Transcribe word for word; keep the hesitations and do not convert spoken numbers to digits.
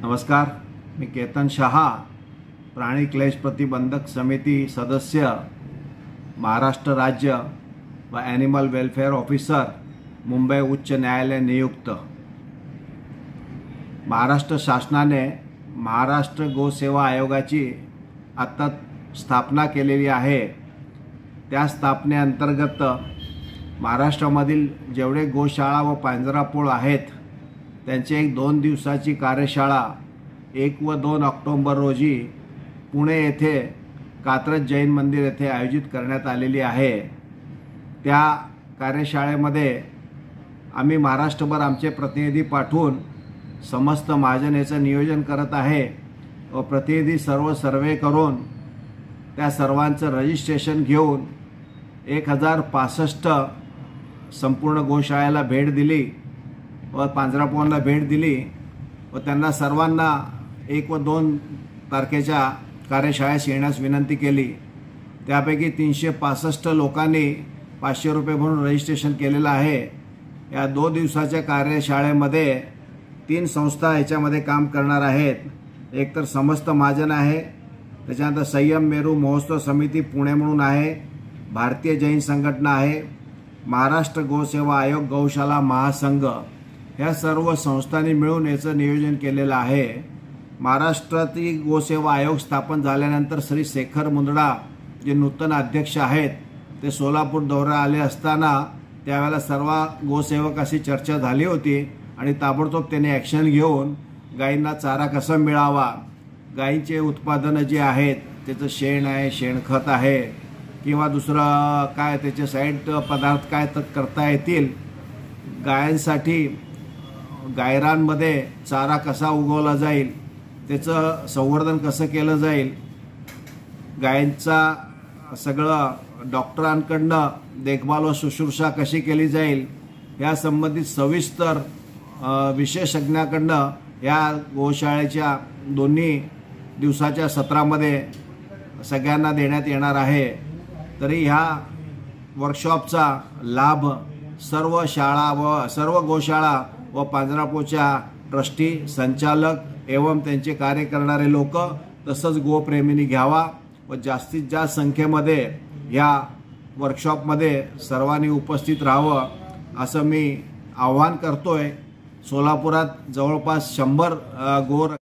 नमस्कार, मी केतन शहा, प्राणी क्लेश प्रतिबंधक समिती सदस्य, महाराष्ट्र राज्य व ॲनिमल वेलफेअर ऑफिसर, मुंबई उच्च न्यायालय नियुक्त। महाराष्ट्र शासनाने महाराष्ट्र गोसेवा आयोगाची आता स्थापना केलेली आहे। त्या स्थापनेअंतर्गत महाराष्ट्रामधील जेवढे गोशाळा व पांजरापोळ आहेत त्यांची एक दोन दिवसाची कार्यशाळा एक व दोन ऑक्टोबर रोजी पुणे येथे कात्रज जैन मंदिर येथे आयोजित करण्यात आलेली आहे। त्या कार्यशाळेमध्ये आम्ही महाराष्ट्रभर आमचे प्रतिनिधी पाठवून समस्त महाजनेचं नियोजन करत आहे व प्रतिनिधी सर्व सर्वे करून त्या सर्वांचं रजिस्ट्रेशन घेऊन एक हजार पासष्ट संपूर्ण गोशाळेला भेट दिली व पांजरापोळांना भेट दिली व त्यांना सर्वांना एक व दोन तारखेच्या कार्यशाळेस येण्यास विनंती केली। त्यापैकी तीनशे पासष्ट लोकांनी पाचशे रुपये भरून रजिस्ट्रेशन केलेलं आहे। या दोन दिवसाच्या कार्यशाळेमध्ये तीन संस्था याच्यामध्ये काम करणार आहेत। एक तर समस्त महाजन आहे, त्याच्यानंतर संयम मेरू महोत्सव समिती पुणे म्हणून आहे, भारतीय जैन संघटना आहे, महाराष्ट्र गोसेवा आयोग गौशाला महासंघ, ह्या सर्व संस्थांनी मिळून याचं नियोजन केलेलं आहे। महाराष्ट्रातील गोसेवा आयोग स्थापन झाल्यानंतर श्री शेखर मुंदडा जे नूतन अध्यक्ष आहेत ते सोलापूर दौरा आले असताना त्यावेळेला सर्व गोसेवकाशी चर्चा झाली होती आणि ताबडतोब त्यांनी ॲक्शन घेऊन गायींना चारा कसा मिळावा, गायींचे उत्पादनं जे आहेत त्याचं शेण आहे, शेणखत आहे किंवा दुसरं काय त्याचे साईड पदार्थ काय तर करता येतील, गायांसाठी गायरांमध्ये चारा कसा उगवला जाईल, त्याचं संवर्धन कसं केलं जाईल, गायांचा सगळं डॉक्टरांकडनं देखभाल व शुश्रूषा कशी केली जाईल या संबंधित सविस्तर विशेषज्ञाकडनं या गोशाळेच्या दोन्ही दिवसाच्या सत्रामध्ये सगळ्यांना देण्यात येणार आहे। तरी ह्या वर्कशॉपचा लाभ सर्व शाळा व सर्व गोशाळा व पांजरापोळच्या ट्रस्टी, संचालक एवं त्यांचे कार्य करणारे लोक तसंच गोप्रेमींनी घ्यावा व जास्तीत जास्त संख्येमध्ये ह्या वर्कशॉपमध्ये सर्वांनी उपस्थित राहावं असं मी आवाहन करतोय। सोलापुरात जवळपास शंभर गोर